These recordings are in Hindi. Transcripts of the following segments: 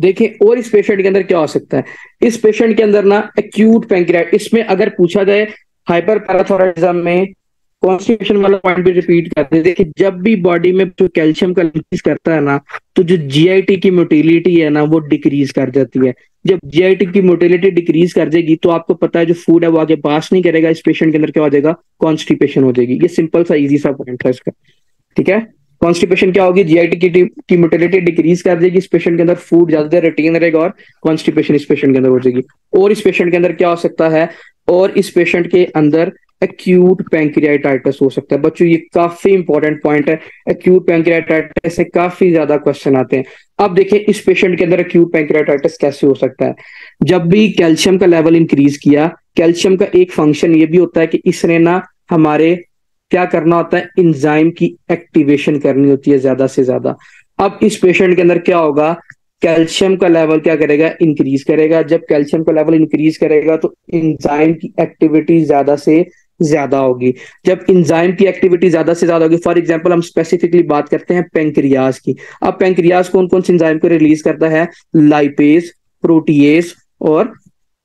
देखें और इस पेशेंट के अंदर क्या हो सकता है, इस पेशेंट के अंदर ना एक्यूट पैंक्रियाटिस, इसमें अगर पूछा जाए हाइपर पैराथायरॉयडिज्म में कॉन्स्टिपेशन वाला पॉइंट भी रिपीट करते हैं। देखिए जब भी बॉडी में जो कैल्शियम का इंक्रीज करता है ना, तो जो जीआईटी की मोटिलिटी है ना वो डिक्रीज कर जाती है। जब जीआईटी की मोटिलिटी डिक्रीज कर जाएगी तो आपको पता है जो फूड है वो आगे पास नहीं करेगा, इस पेशेंट के अंदर क्या हो जाएगा, कॉन्स्टिपेशन हो जाएगी। ये सिंपल सा इजी सा पॉइंट है इसका, ठीक है। कॉन्स्टिपेशन क्या होगी, जीआईटी की मोटिलिटी डिक्रीज कर देगी, इस पेशेंट के अंदर फूड ज्यादा देर रिटेन रहेगा और कॉन्स्टिपेशन इस पेशेंट के अंदर हो जाएगी। और इस पेशेंट के अंदर क्या हो सकता है, और इस पेशेंट के अंदर एक्यूट पैंक्रियाटाइटिस हो सकता है। बच्चों ये काफी इंपॉर्टेंट पॉइंट है, एक्यूट पैंक्रियाटाइटिस से काफी ज्यादा क्वेश्चन आते हैं। अब देखिए इस पेशेंट के अंदर एक्यूट पैंक्रियाटाइटिस कैसे हो सकता है, जब भी कैल्शियम का लेवल इंक्रीज किया, कैल्शियम का एक फंक्शन ये भी होता है कि इसने ना हमारे क्या करना होता है, इंजाइम की एक्टिवेशन करनी होती है ज्यादा से ज्यादा। अब इस पेशेंट के अंदर क्या होगा, कैल्शियम का लेवल क्या करेगा, इंक्रीज करेगा। जब कैल्शियम का लेवल इंक्रीज करेगा तो इंजाइम की एक्टिविटी ज्यादा से ज्यादा होगी। जब इंजाइम की एक्टिविटी ज्यादा से ज्यादा होगी, फॉर एग्जांपल हम स्पेसिफिकली बात करते हैं पेंक्रियाज की। अब पेंक्रियाज कौन कौन से इंजाइम को रिलीज करता है, लाइपेज, प्रोटीएज और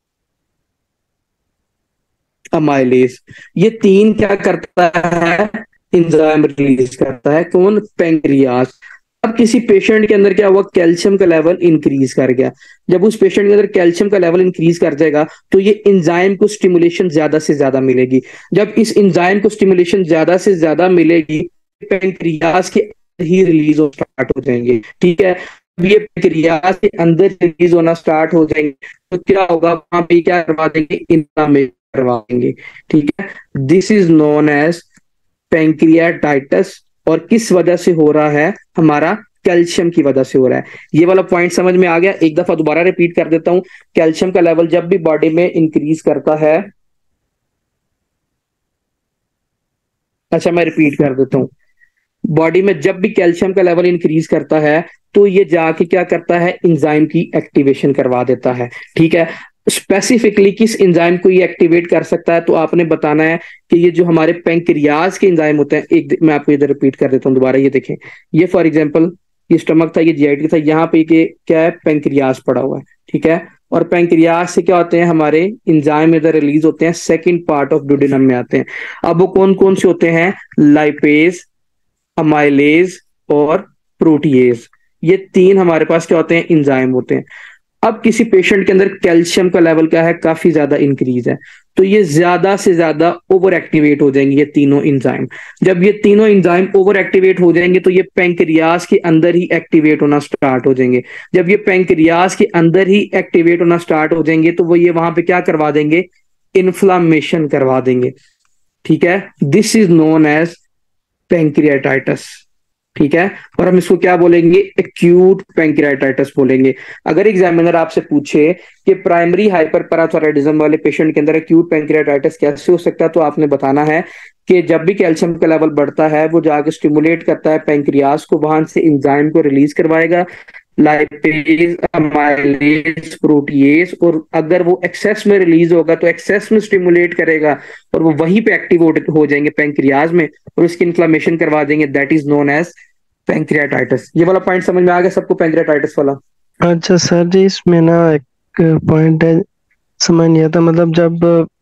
अमाइलेज। ये तीन क्या करता है, इंजाइम रिलीज करता है, कौन, पेंक्रियाज। अब किसी पेशेंट के अंदर क्या हुआ, कैल्शियम का लेवल इंक्रीज कर गया। जब उस पेशेंट के अंदर कैल्शियम का लेवल इंक्रीज कर जाएगा तो ये इंजाइम को स्टिमुलेशन ज्यादा से ज्यादा मिलेगी। जब इस इंजाइम को स्टिमुलेशन ज्यादा से ज्यादा मिलेगी, पेंक्रियाज के ही रिलीज हो स्टार्ट हो जाएंगे, ठीक है। अब ये पेंक्रियाज के अंदर रिलीज होना स्टार्ट हो जाएंगे तो क्या होगा, वहां पे क्या करवा देंगे, इन्फ्लेमेशन करवा देंगे, ठीक है। This is known as pancreatitis. और किस वजह से हो रहा है, हमारा कैल्शियम की वजह से हो रहा है। ये वाला पॉइंट समझ में आ गया, एक दफा दोबारा रिपीट कर देता हूं। कैल्शियम का लेवल जब भी बॉडी में इंक्रीज करता है, अच्छा मैं रिपीट कर देता हूं, बॉडी में जब भी कैल्शियम का लेवल इंक्रीज करता है तो ये जाके क्या करता है, इंजाइम की एक्टिवेशन करवा देता है, ठीक है। स्पेसिफिकली किस इंजाइम को ये एक्टिवेट कर सकता है, तो आपने बताना है कि ये जो हमारे पेंक्रियाज के इंजाइम होते हैं, एक मैं आपको इधर रिपीट कर देता हूँ दोबारा। ये देखें, ये फॉर एग्जांपल ये स्टमक था, ये जीआईटी था, यहाँ पे ये क्या है, पेंक्रियाज पड़ा हुआ है, ठीक है। और पेंक्रियाज से क्या होते हैं, हमारे इंजाइम इधर रिलीज होते हैं, सेकेंड पार्ट ऑफ ड्यूडेनम में आते हैं। अब वो कौन कौन से होते हैं, लाइपेज, अमाइलेज और प्रोटीएज। ये तीन हमारे पास क्या होते हैं, इंजाइम होते हैं। अब किसी पेशेंट के अंदर कैल्शियम का लेवल क्या है, काफी ज्यादा इंक्रीज है, तो ये ज्यादा से ज्यादा ओवर एक्टिवेट हो जाएंगे ये तीनों इंजाइम। जब ये तीनों इंजाइम ओवर एक्टिवेट हो जाएंगे तो ये पेंक्रियाज के अंदर ही एक्टिवेट होना स्टार्ट हो जाएंगे। जब ये पेंक्रियाज के अंदर ही एक्टिवेट होना स्टार्ट हो जाएंगे तो वो ये वहां पे क्या करवा देंगे, इन्फ्लामेशन करवा देंगे, ठीक है। This is known as pancreatitis, ठीक है। और हम इसको क्या बोलेंगे, एक्यूट पैंक्रियाटाइटिस बोलेंगे। अगर एग्जामिनर आपसे पूछे कि प्राइमरी हाइपर पैराथायरॉयडिज्म वाले पेशेंट के अंदर एक्यूट पैंक्रियाटाइटिस कैसे हो सकता है, तो आपने बताना है कि जब भी कैल्शियम का लेवल बढ़ता है वो जाके स्टिमुलेट करता है पैंक्रियाज को, वहां से इंजाइम को रिलीज करवाएगा, लाइपेज, अमाइलेज, प्रोटीएज। और अगर वो एक्सेस में रिलीज होगा तो एक्सेस में स्टिमुलेट करेगा और वो वहीं पे एक्टिव हो जाएंगे पैंक्रियाज में और उसकी इन्फ्लेमेशन करवा देंगे। That is known as pancreatitis. ये वाला पॉइंट समझ में आ गया सबको, पैंक्रियाटाइटिस वाला। अच्छा सर जी, इसमें ना एक पॉइंट है, समझ नहीं आता, मतलब जब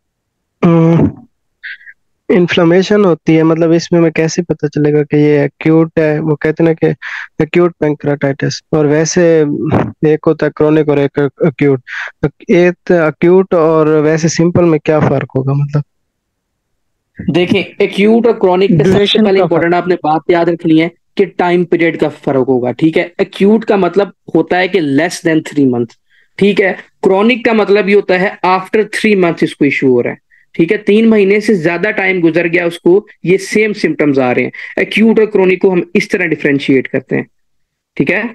इन्फ्लेमेशन होती है, मतलब इसमें मैं कैसे पता चलेगा कि ये एक्यूट है। वो कहते हैं ना कि एक्यूट पैंक्रियाटाइटिस, और वैसे एक होता है क्रोनिक और एक एक्यूट। एक एक्यूट और वैसे सिंपल में क्या फर्क होगा, मतलब देखें एक्यूट और क्रॉनिक के सबसे ड्यूरेशन पहले का फर्क? इंपॉर्टेंट आपने बात याद रखनी है कि टाइम पीरियड का फर्क होगा, ठीक है। एक्यूट का मतलब होता है कि लेस देन 3 मंथ, ठीक है। क्रॉनिक का मतलब ये होता है आफ्टर 3 मंथ इसको इश्यू हो रहा है, ठीक है। 3 महीने से ज्यादा टाइम गुजर गया उसको, ये सेम सिम्टम्स आ रहे हैं। एक्यूट और क्रॉनिक को हम इस तरह डिफ्रेंशिएट करते हैं, ठीक है।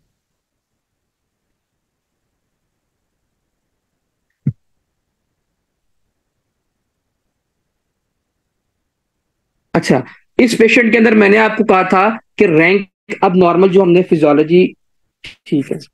अच्छा, इस पेशेंट के अंदर मैंने आपको कहा था कि रैंक, अब नॉर्मल जो हमने फिजियोलॉजी, ठीक है,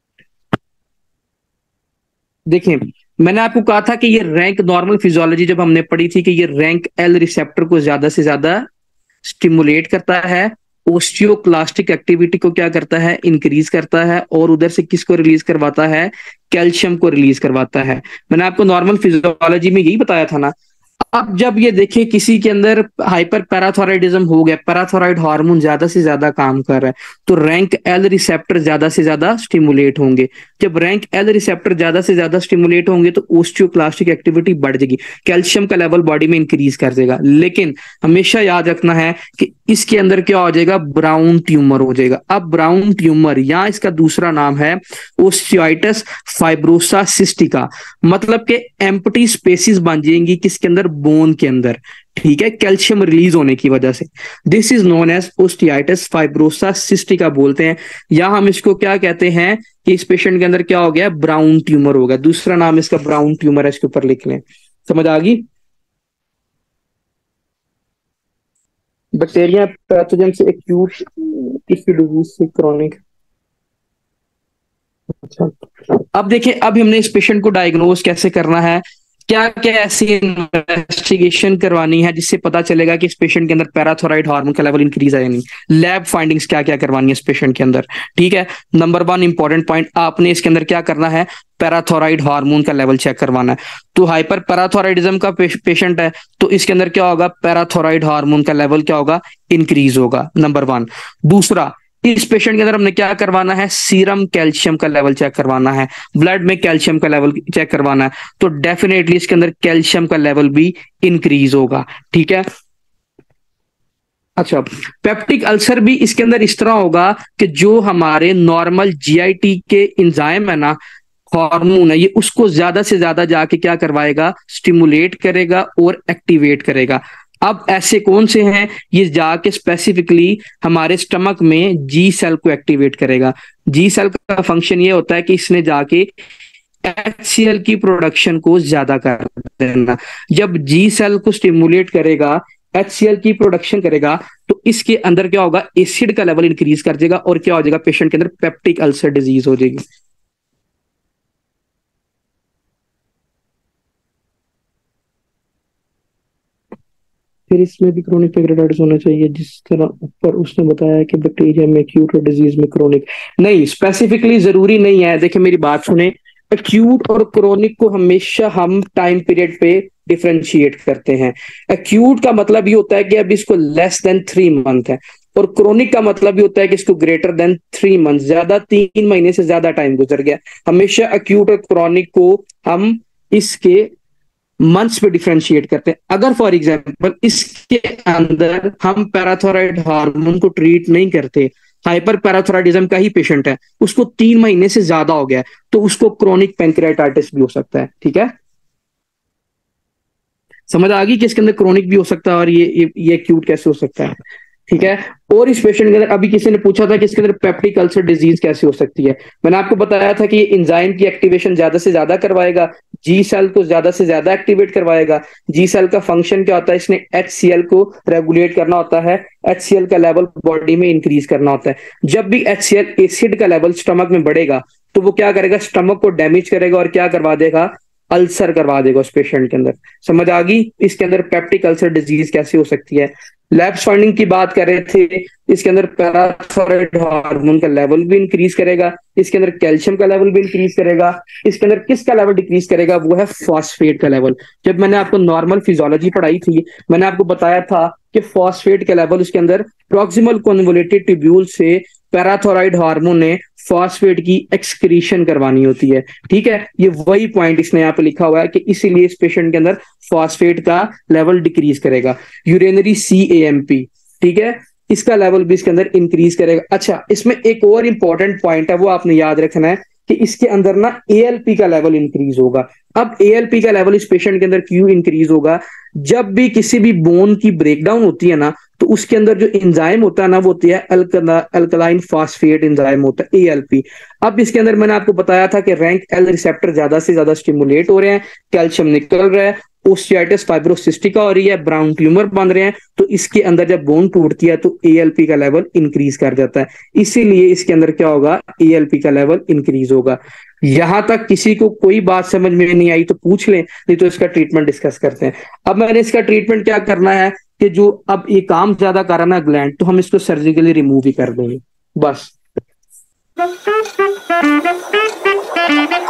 देखिए मैंने आपको कहा था कि ये रैंक नॉर्मल फिजियोलॉजी जब हमने पढ़ी थी कि ये रैंक एल रिसेप्टर को ज्यादा से ज्यादा स्टिमुलेट करता है ओस्टियोक्लास्टिक एक्टिविटी को क्या करता है, इंक्रीज करता है, और उधर से किसको रिलीज करवाता है, कैल्शियम को रिलीज करवाता है। मैंने आपको नॉर्मल फिजियोलॉजी में यही बताया था ना। अब जब ये देखिए किसी के अंदर हाइपर पैराथायराइडिज्म हो गया, पैराथायराइड हार्मोन ज्यादा से ज्यादा काम कर रहा है, तो रैंक एल रिसेप्टर ज्यादा से ज्यादा स्टिमुलेट होंगे। जब रैंक एल रिसेप्टर ज्यादा से ज्यादा स्टिमुलेट होंगे तो ओस्टियोक्लास्टिक एक्टिविटी बढ़ जाएगी, कैल्शियम का लेवल बॉडी में इंक्रीज कर देगा। लेकिन हमेशा याद रखना है कि इसके अंदर क्या हो जाएगा, ब्राउन ट्यूमर हो जाएगा। अब ब्राउन ट्यूमर या इसका दूसरा नाम है ओस्टियाइटिस फाइब्रोसा सिस्टिका, मतलब के एम्प्टी स्पेसिस बन जाएंगी किसके अंदर, बोन के अंदर, ठीक है, कैल्शियम रिलीज होने की वजह से। This is known as osteitis fibrosa cystica बोलते हैं, या हम इसको क्या कहते हैं कि इस पेशेंट के अंदर क्या हो गया, ब्राउन ट्यूमर हो गया। दूसरा नाम इसका ब्राउन ट्यूमर है, इसके ऊपर लिख लें। समझ आ गई। बैक्टीरिया पैथोजन से एक्यूट, किसी डिजीज से क्रॉनिक। अच्छा, अब देखिए, अब हमने इस पेशेंट को डायग्नोज कैसे करना है, क्या क्या ऐसी इन्वेस्टिगेशन करवानी है जिससे पता चलेगा कि इस पेशेंट के अंदर पैराथोराइड हार्मोन का लेवल इंक्रीज है या नहीं। लैब फाइंडिंग्स क्या क्या करवानी है इस पेशेंट के अंदर, ठीक है। नंबर 1 इंपॉर्टेंट पॉइंट, आपने इसके अंदर क्या करना है, पैराथोराइड हार्मोन का लेवल चेक करवाना है। तो हाइपर पैराथोराइडिज्म का पेशेंट है तो इसके अंदर क्या होगा, पैराथोराइड हार्मोन का लेवल क्या होगा, इंक्रीज होगा, नंबर 1। दूसरा, इस पेशेंट के अंदर हमने क्या करवाना है, सीरम कैल्शियम का लेवल चेक करवाना है, ब्लड में कैल्शियम का लेवल चेक करवाना है, तो डेफिनेटली इसके अंदर कैल्शियम का लेवल भी इंक्रीज होगा, ठीक है। अच्छा, पेप्टिक अल्सर भी इसके अंदर इस तरह होगा कि जो हमारे नॉर्मल जीआईटी के एंजाइम है ना, हार्मोन है, ये उसको ज्यादा से ज्यादा जाके क्या करवाएगा, स्टिमुलेट करेगा और एक्टिवेट करेगा। अब ऐसे कौन से हैं, ये जाके स्पेसिफिकली हमारे स्टमक में जी सेल को एक्टिवेट करेगा। जी सेल का फंक्शन ये होता है कि इसने जाके HCl की प्रोडक्शन को ज्यादा कर देना। जब जी सेल को स्टिमुलेट करेगा, HCl की प्रोडक्शन करेगा, तो इसके अंदर क्या होगा, एसिड का लेवल इंक्रीज कर देगा और क्या हो जाएगा, पेशेंट के अंदर पेप्टिक अल्सर डिजीज हो जाएगी। फिर इसमें भी क्रोनिक पैंक्रेटाइटिस होना चाहिए, जिस तरह ऊपर उसने बताया कि बैक्टीरिया में एक्यूट और डिजीज में क्रोनिक नहीं, स्पेसिफिकली जरूरी नहीं है। देखिए मेरी बात सुने, एक्यूट और क्रोनिक को हमेशा हम टाइम पीरियड पे डिफरेंशिएट करते हैं। एक्यूट का मतलब ये होता है कि अब इसको लेस देन 3 मंथ है, और क्रोनिक का मतलब ये होता है कि इसको ग्रेटर देन 3 मंथ, ज्यादा 3 महीने से ज्यादा टाइम गुजर गया। हमेशा एक्यूट और क्रोनिक को हम इसके मंथ्स पे डिफरेंशिएट करते हैं। अगर फॉर एग्जांपल इसके अंदर हम पैराथोराइड हार्मोन को ट्रीट नहीं करते, हाइपर पैराथोराइडिज्म का ही पेशेंट है, उसको 3 महीने से ज्यादा हो गया, तो उसको क्रोनिक पैंक्रेटाइटिस भी हो सकता है, ठीक है। समझ आ गई कि इसके अंदर क्रोनिक भी हो सकता है और ये एक्यूट कैसे हो सकता है, ठीक है। और इस पेशेंट के अंदर अभी किसी ने पूछा था कि इसके अंदर पेप्टिक अल्सर डिजीज कैसे हो सकती है। मैंने आपको बताया था कि ये एंजाइम की एक्टिवेशन ज्यादा से ज्यादा करवाएगा, जी सेल को ज्यादा से ज्यादा एक्टिवेट करवाएगा। जी सेल का फंक्शन क्या होता है, इसने HCl को रेगुलेट करना होता है, HCl का लेवल बॉडी में इंक्रीज करना होता है। जब भी HCl एसिड का लेवल स्टमक में बढ़ेगा तो वो क्या करेगा, स्टमक को डैमेज करेगा और क्या करवा देगा, अल्सर करवा देगा उस पेशेंट के अंदर। समझ आ गई इसके अंदर पेप्टिक अल्सर डिजीज कैसे हो सकती है। लैब्स फाइंडिंग की बात कर रहे थे, इसके अंदर पैराथोराइड हार्मोन का लेवल भी इंक्रीज करेगा, इसके अंदर कैल्शियम का लेवल भी इंक्रीज करेगा, इसके अंदर किसका लेवल डिक्रीज करेगा, वो है फॉस्फेट का लेवल। जब मैंने आपको नॉर्मल फिजियोलॉजी पढ़ाई थी, मैंने आपको बताया था कि फॉस्फेट का लेवल उसके अंदर प्रॉक्सिमल कन्वोल्यूटेड ट्यूब्यूल से पैराथोराइड हार्मोन ने फॉस्फेट की एक्सक्रीशन करवानी होती है, ठीक है। ये वही पॉइंट इसने यहाँ पे लिखा हुआ है कि इसीलिए इस पेशेंट के अंदर फॉस्फेट का लेवल डिक्रीज करेगा। यूरेनरी CAMP, ठीक है, इसका लेवल भी इसके अंदर इंक्रीज करेगा। अच्छा, इसमें एक और इंपॉर्टेंट पॉइंट है, वो आपने याद रखना है कि इसके अंदर ना ALP का लेवल इंक्रीज होगा। अब ALP का लेवल इस पेशेंट के अंदर क्यों इंक्रीज होगा, जब भी किसी भी बोन की ब्रेकडाउन होती है ना, तो उसके अंदर जो एंजाइम होता है ना, वो होती है अल्कलाइन फास्फेट एंजाइम होता है, ALP। अब इसके अंदर मैंने आपको बताया था कि रैंक L रिसेप्टर ज्यादा से ज्यादा स्टिमुलेट हो रहे हैं, कैल्शियम निकल रहा है, ओस्टियाइटिस फाइब्रोसिस्टिका हो रही है, ब्राउन ट्यूमर बन रहे हैं, तो इसके अंदर जब बोन टूटती है तो ALP का लेवल इंक्रीज कर जाता है। इसीलिए इसके अंदर क्या होगा, ALP का लेवल इंक्रीज होगा। यहां तक किसी को कोई बात समझ में नहीं आई तो पूछ लें, नहीं तो इसका ट्रीटमेंट डिस्कस करते हैं। अब मैंने इसका ट्रीटमेंट क्या करना है, कि जो अब ये काम ज्यादा कर रहा है ना ग्लैंड, तो हम इसको सर्जिकली रिमूव ही कर देंगे बस।